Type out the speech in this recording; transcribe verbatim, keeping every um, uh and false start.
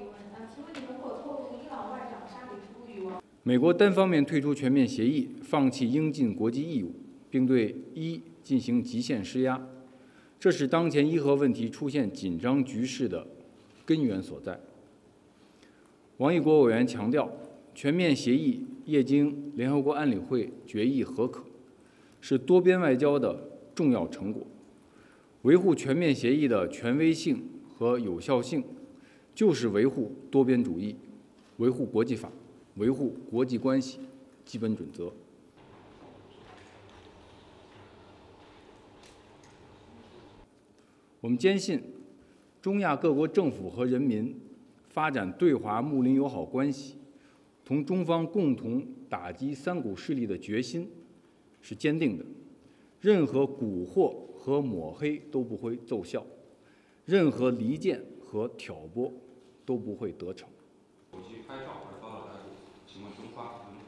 美国单方面退出全面协议，放弃应尽国际义务，并对伊进行极限施压，这是当前伊核问题出现紧张局势的根源所在。王毅国委员强调，全面协议业经联合国安理会决议核可，是多边外交的重要成果。维护全面协议的权威性和有效性，就是维护多边主义、维护国际法、维护国际关系基本准则。我们坚信，中亚各国政府和人民发展对华睦邻友好关系，同中方共同打击三股势力的决心是坚定的。任何蛊惑和抹黑都不会奏效，任何离间和挑拨都不会得逞。 手机拍照而遭到逮捕，请问中方能